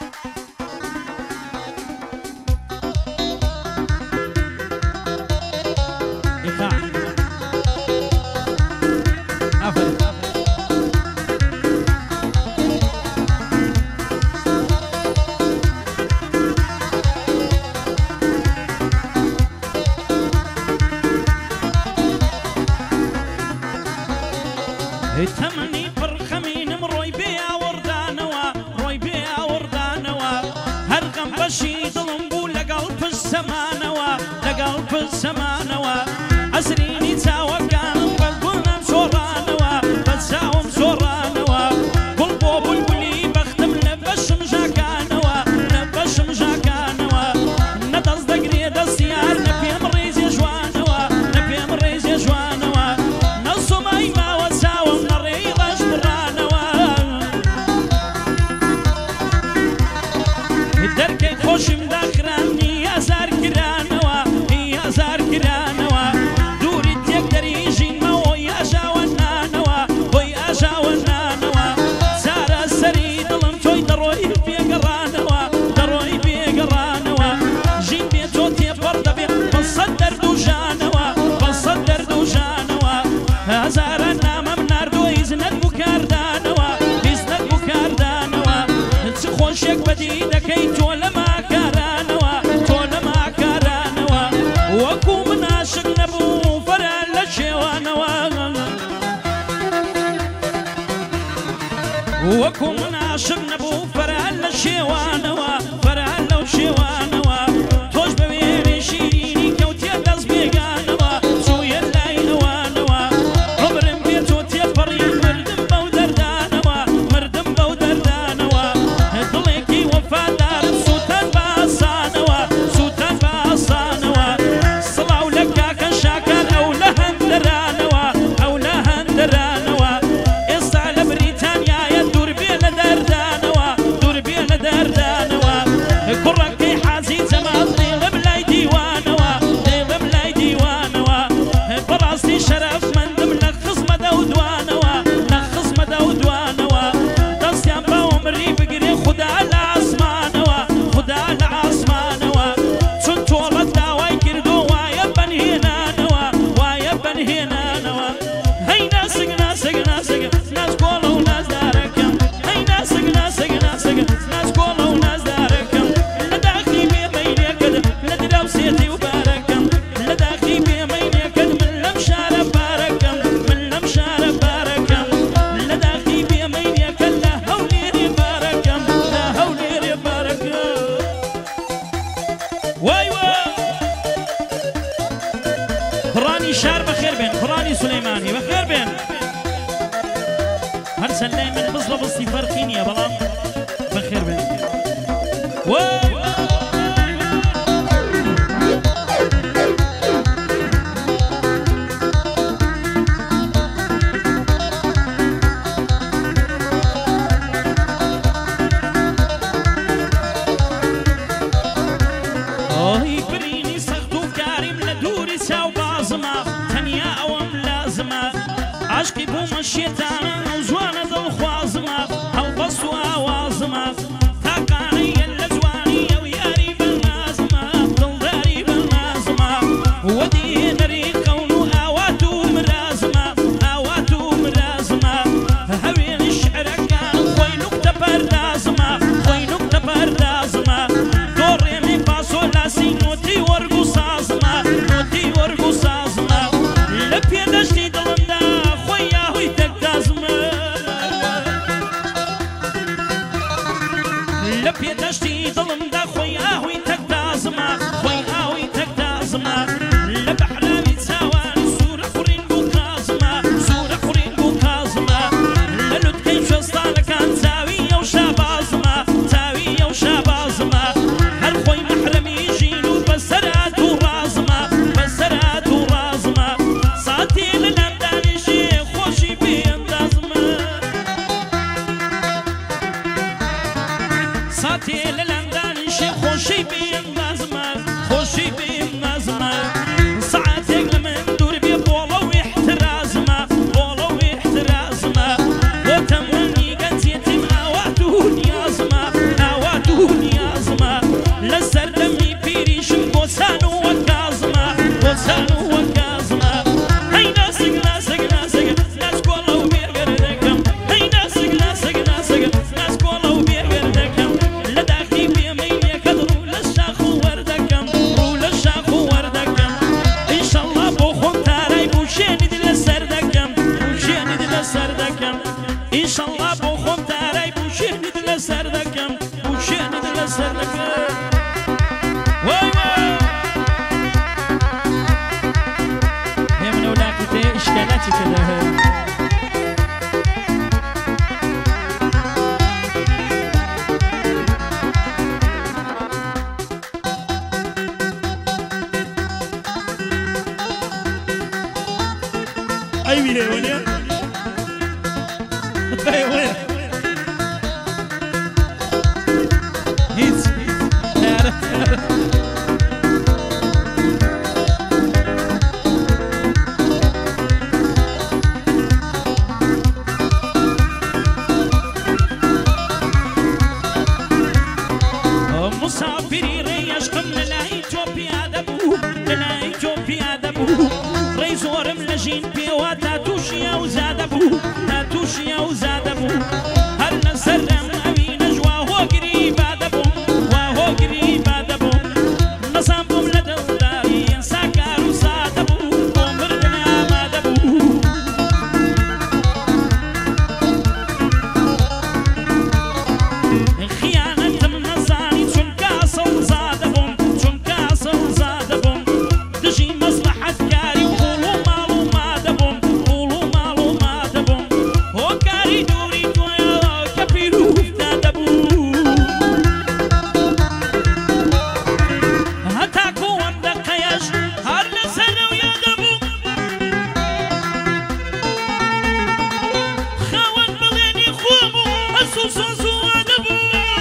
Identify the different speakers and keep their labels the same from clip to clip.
Speaker 1: تمني برخمين مروي بيا وردانوا روي بيا وردانوا هرقم بشيد لنقول لقلب السمانوا لقلب السمانوا أسريني توقع قلبنا مشورانوا بتساوم شورانوا قلبو بلبلي بختم لبش مجاكانوا لبش مجاكانوا ندصدق ريد السيار نبي مريز يجوانوا نبي مريز يجوانوا نصو مايما وساوم دركي خوش مدخراني يا زار كرانوا يا زار كرانوا دوري تقدري يجين مو يا جاونانوا ويا جاونانوا سارة السريد لمتوي دروي بيقرانوا دروي بيقرانوا جين بيتو تيبرد بي بصدر دوجانوا بصدر دوجانوا هزار النام منار دو يزند بكاردانوا يزند بكاردانوا تخوشك بديدك تولى ما كارانوا تولى ما كارانوا وكو مناشق نبو فرال الشوانوا وكو مناشق نبو فرال الشوانوا فرال الشوانوا توش ببيبي شيريني كوتي دز بيقانوا سوي اللاينوانوا عمر بيتو تيبري مردم بودردانوا مردم بودردانوا ضليكي وفادار سوتان باصانوا سوتان باصانوا صلاو لك كشاكر او لهندرانوا او لهندرانوا استعل بريطانيا يدور بين دردانوا دور بين دردانوا كركي حازي زماطي غبلاي ديوانوا غبلاي ديوانوا براسي شرف من ضمن خصمة دودوانوا خصمة دودوانوا دستيان باومري بقري خدا على عصمانوا خدا على عصمانوا سنتو ردا كردو وايا بنهينانوا وايا بنهينانوا هي ناسق ناسق ناسق ناس قولوا ناس داركم هي ناسق ناسق ناسق ناس قولوا ناس داركم لداخلي بيميني كد لدرب سيتي وباركم لداخلي بيميني كد من لمشار باركم من لمشار باركم لداخلي بيميني كد لا هوليري باركم لا هوليري باركم واي واي فراني شار بخير بين فراني سليماني بخير بين هرسل من بصلة بصي فرقين يا بلام بخير بين واي بريني سختو كارم لدوري ساو بازما تنيا اوام لازمة عشقي بوم الشيطان وزوانا ذو خوازمة او بصوا اوازمة تاقاني اللزواني وياري بالنازمة ضلداري بالنازمة ودي دري كونو اواتو مرازمة اواتو مرازمة هوين الشعر كان خوينوك تبردازمة خوينوك تبردازمة دوري مي باسو لاسي نوتي ورقو سازمة نوتي ورقو سازمة لبيا دشتي دلندا خويا هوي تكتازمة لبيا دشتي دلندا خويا هوي تكتازمة خويا هوي تكتازمة لبحلامي تساوان سورة خورين بوكازمة سورة خورين بوكازمة للوت كيف شستان كان زاوية وشابازمة زاوية وشابازمة هر خوي محرمي يجينو بسرات ورازمة بسرات ورازمة صاتي لنبداني شي خوشي بيندازمة صاتي لنبداني شي خوشي بيندازمة خوشي بيندازمة ساعتك لمن دور بي بولا ويحترازمة بولا ويحترازمة وتموني قد يتم اواتو نيازمة اواتو سرك واي هي من أولاك إشكالاتي كده أي مين وين أي وين هيت مسافري ريشكم للايتوبيا دبو للايتوبيا دبو ريزورم لجين بيوا تاتوشيا وزادبو تاتوشيا وزادبو هل نسرم أمين جوا هو قريبا دبو وهو قريبا دبو نصامكم لدلداري ساكار وزادبو ومردنا ما دبو خيانة من نزاني تنكاسل زادبو تنكاسل زادبو تجي مصلحة كاري وقولوا مالو ما دبو قولوا مالو ما دبو هو كاري دوري دويا كبيرو دادبو هتاكو واندا قياش هر نسرو يا دبو خوان بليني خوامو السوسوسو دبو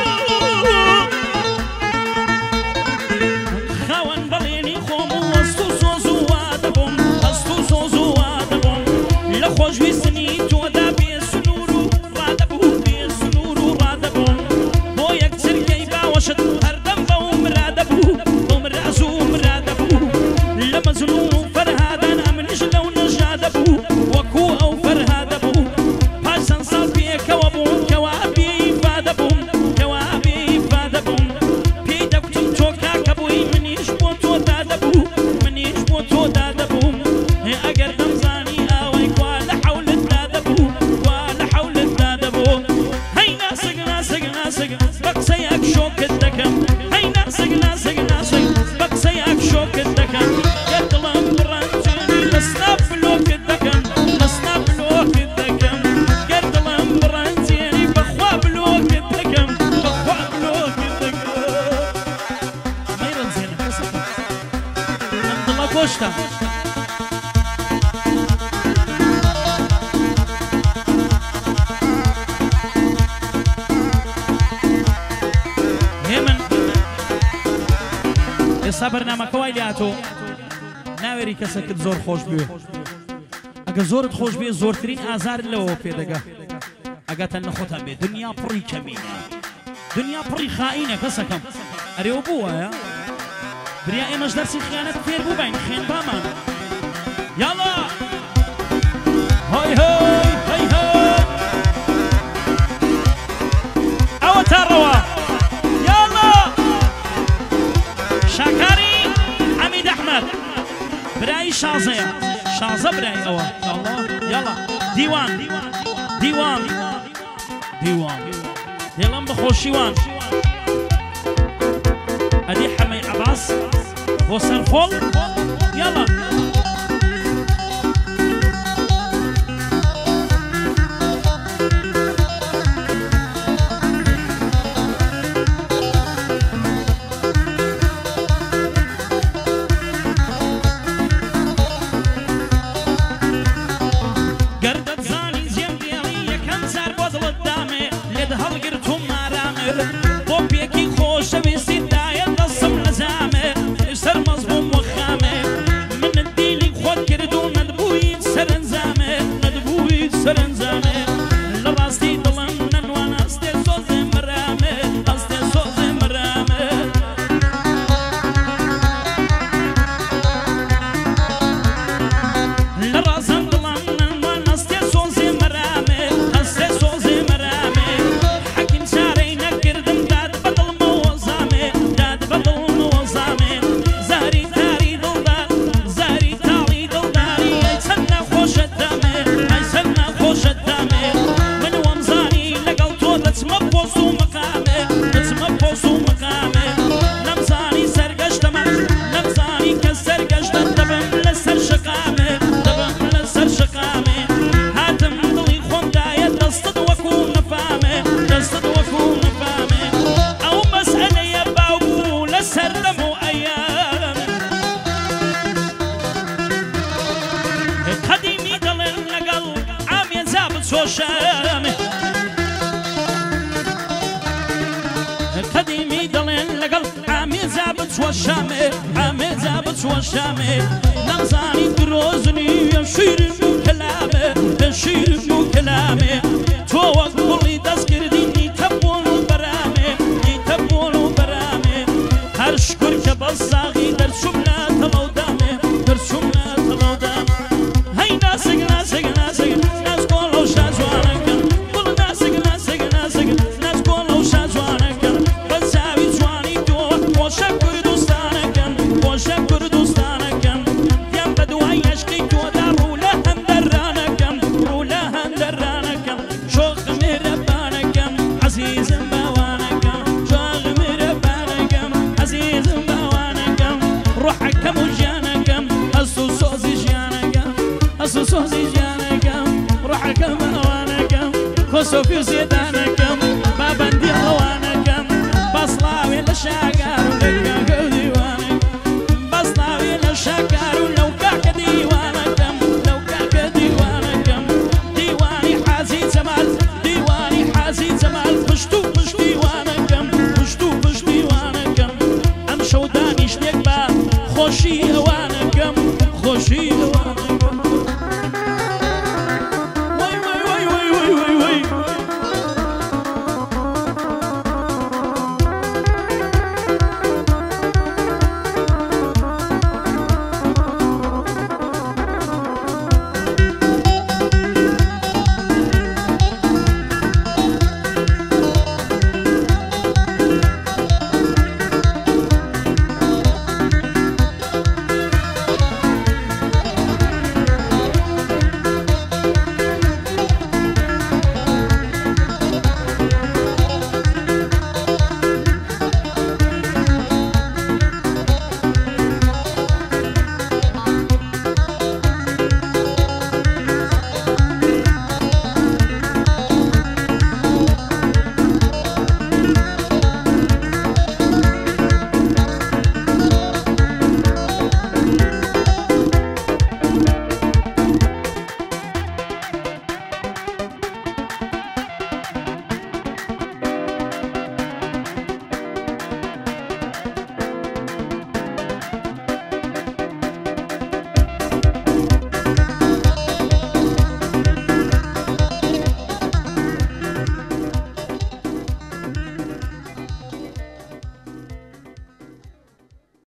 Speaker 1: خوان بليني خوامو السوسوسو دبو السوسوسو دبو لخوش ويسني تودا بيسنورو رادبو بيسنورو رادبو بو يكسر كيبا وشد هردم بوم رادبو بوم رازوم رادبو لمزنو فرهادان امنش لو نجادبو وكو او فرهادبو باشن صالبي كوابو كوابي فادبو كوابي فادبو بيدكتم توكا كبوي منيش بوتو دادبو منيش بوتو دادبو اگر دمزاني اوي ولا حول الدادبو ولا حول الدادبو هي ناسق ناسق ناسق بقسيك شوك الدكم هي ناسق ناسق ناسق بقسيك شوك الدكم قدلم برانتني لسناب لوك الدكم لسناب لوك الدكم قدلم برانتني بخواب لوك الدكم بخواب لوك الدكم ما يرنزين حسك عند الله كوشتا ئێستا بەرنامەکەوای لاتۆ ناوێری کەسەکەت زۆر خۆش بوێ ئەگە زۆرت خۆش بێ زۆرترین ئازار لەوە پێدەگا ئەگەتە نەخۆتان بێ دنیا پڕی کەمینە دنیا پڕی خائینە کەسەکەم ئەرێوە بوو وایە بریا ئێمەش دەرسی خیانەت فێر بوو باین خوێن بامان یاڵا هۆی هۆی هەی هەی ئەوە تا ڕەوە شاكاري حميد احمد براي شازية شازة براي اوه الله يلا ديوان ديوان ديوان يلا بخوشيوان ادي حمي عباس وسرفول يلا اسمه بوسو مقامه بچوە شامێ ئامێجا بچوە شامێ نەمزانی درۆزنی شیرین و کەلامێ شیرین و کەلامێ تۆ وەک گوڵی دەستکردی نیتە بۆن و بەرامێ نیتە بۆن و بەرامێ هەر شکر کە بە ساغی دەرچوم ناتەڵەودامێ دەرچوم ناتەڵەودامێ هەی ناسک ناسک ناسک ناسکۆڵ ئەو شاجوانەکەم گوڵ ناسک ناسک ناسک ناسکۆڵ ئەو شاجوانەکەم بە چاوی جوانی تۆ خۆشە کوردستانەکەم خۆشە کوردستانەکەم دیان بە دوای عەشقی تۆدا ڕوو لە هەندەرانەکەم ڕوو لە هەندەرانەکەم شۆخ میرەبانەکەم عەزیزم باوانەکەم شۆخ میرەبانەکەم عەزیزم باوانەکەم ڕوحەکەم و ژیانەکەم هەست و سۆزی ژیانەکەم هەست و سۆزی ژیانەکەم ڕوحەکەم باوانەکەم خۆسۆفی و زێدانەکەم بابەندی ئەوانەکەم بەسڵاوێ لە شاگار و لەگاکە و دیوانەکەم بەسڵاوێ لە شاگار و لەو کاکە دیوانەکەم لەو کاکە دیوانەکەم دیوانی حاجی جەمال دیوانی حاجی جەمال پشت و پشتیوانەکەم پشت و پشتیوانەکەم ئەم شەو دانیشتێک بە خۆشی